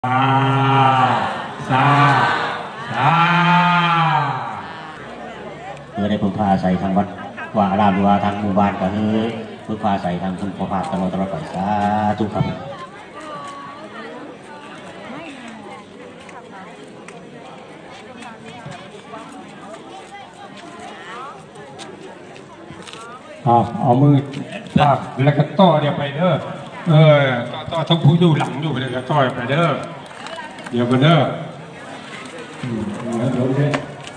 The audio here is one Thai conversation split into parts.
สาสาสาเพื่อได้พึ่งพาอาศัยทางวัดว่าอารามหรือว่าทางหมู่บ้านก็คือพึ่งพาอาศัยทางคุณพ่อพาตลอดไปสาธุครับเอามือลากแล้วก็ต่อเดี๋ยวไปเด้อต่อทั้งผู้อยู่หลังอยู่เลยก็ต่อไปเด้อเดี๋ยวไปเด้อเดี๋ยวเลย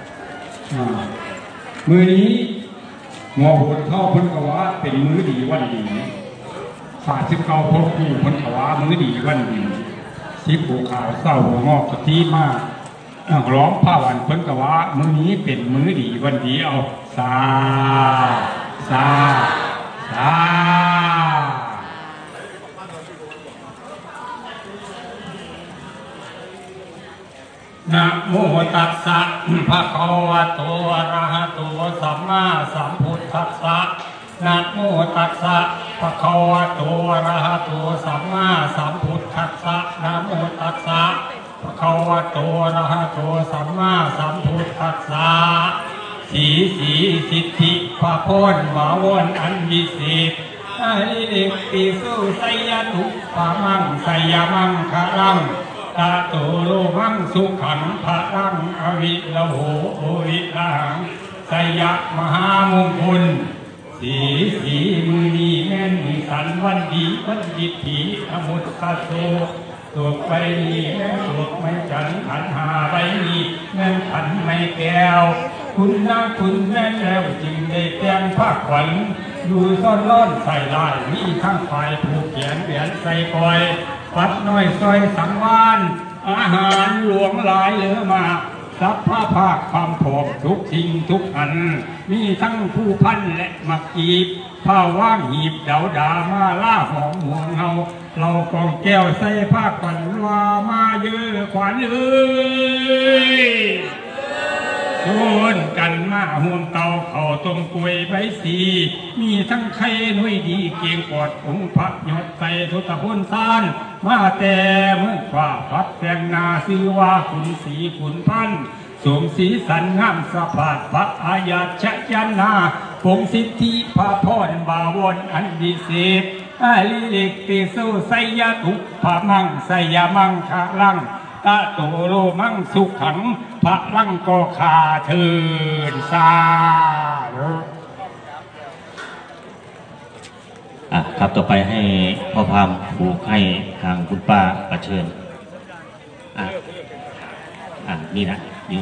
มือนี้งอหัวเข้าพ้นกว่าเป็นมือดีวันดี39พบผู้พ้นกว่ามือดีวันดีสิบหัวขาวเศร้าหัวงอกกะทิมากร้องผ้าวันพ้นกว่ามือนี้เป็นมือดีวันดีเอาสานะโมตัสสะภะคะวะโตอะระหะโตสัมมาสัมพุทธัสสะนะโมตัสสะภะคะวะโตอะระหะโตสัมมาสัมพุทธัสสะนะโมตัสสะภะคะวะโตอะระหะโตสัมมาสัมพุทธัสสะสีสิทธิพระพรมาวรอันวิเศษอริเดกติสุไสยทุปะมังไสยมังคลังตาโตโลมังสุขังพระรังอวิโลโหโอวิลังไสยมหามงคลสีมือนีแม่นสันวันดีวันดิถีอมุตตะโสตัวไปนี่แม่ตัวไม่จันขันหาไปนี่แม่ขันไม่แก้วคุณนะคุณแม่แล้วจึงได้แจ้งภาคขวัญดูซ่อนล่อนใส่ลายมีทั้งฝ่ายผูกเขียนเปลี่ยนใส่กอยปัดน้อยซอยสังวานอาหารหลวงหลายเหลือมาสัพพะภาคความผอมทุกทิ้งทุกอันมีทั้งผู้พันและมักกีบผ้าว่างหีบเดาดามาล่าหอมห่วงเฮาเรากองแก้วใส่ผ้าขวัญว่ามาเยอะขวัญเอ้ยชวนกันมาห่วงเตาเขาต้มกล้วยใบสีมีทั้งไข่นุ่ยดีเกียงกอดองค์พระยศใส่ทุตพลซานมาแต่เมื่อฝ่าพัดแสงนาซื้อว่าขุนสีขุนพันสวมสีสันงามสะพาดพระอาญาชยันนาปงสิทธิพระพรบาวรอันดีเศษอาลิเอกติสุไสยทุปะมังไสยมังคลังตะโตโลมังสุขังพระลังก็ขาเถินสาครับต่อไปให้พ่อพามผูกให้ทางคุณป้าประเชิญนี่นะอยู่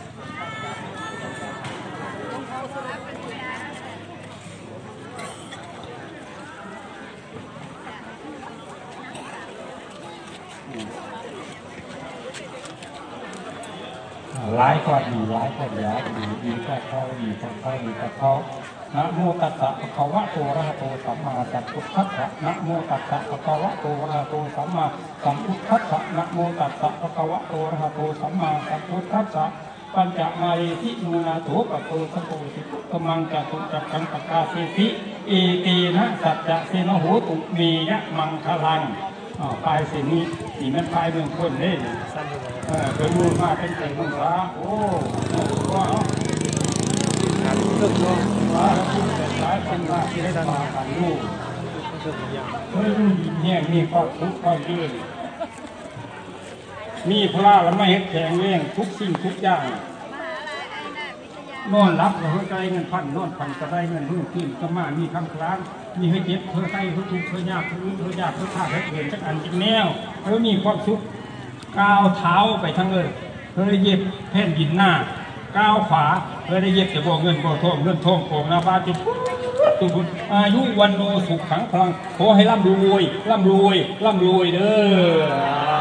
ร้ายก็ดีร้ายก็ร้ายดีก็เข้าดีก็เข้าดีก็เข้านะโมตัสสะภะคะวะโตอะระหะโตสัมมาสัมพุทธัสสะนะโมตัสสะภะคะวะโตอะระหะโตสัมมาสัมพุทธัสสะนะโมตัสสะภะคะวะโตอะระหะโตสัมมาสัมพุทธัสสะปัญจมารีทิมูนาโถปะโตสัพโพธิกมังจะตุจักขังปกาเสติเอตีนะสัจจะเสนโหตุมียะมังคลังปลายเส้นนี้นี่มันปลายเมืองคนเด้เป็นมือมาเป็นเศษมือฟ้าโอ้ว้าวเลิกร้องว้าวแต่สายเป็นมาที่ได้มาขันลูกเฮ้ยเนี่ยมีความทุกข์ความยืนมีพระแล้วไม่เห็นแข็งเร่งทุกสิ่งทุกอย่างนอนรับเราใจเงินพันนอนพันก็ได้เงินรุ่งขึ้นก็มามีคำครั้งมีให้เจ็บเพื่อใส่เพื่อทุกข์เพื่อยากเพื่อรู้เพื่อยากเพื่อฆ่าเพื่อเกินจักอันจักแนวเพื่อมีความสุขก้าวเท้าไปทั้งเลยเพื่อเย็บแผ่นดินหน้าก้าวขวาเพื่อได้เย็บจะบอกเงินบอกทองเงินทองโกงนาบาจุตุบุญอายุวันโนสุขขังพลังขอให้ร่ำรวยร่ำรวยร่ำรวยเด้อ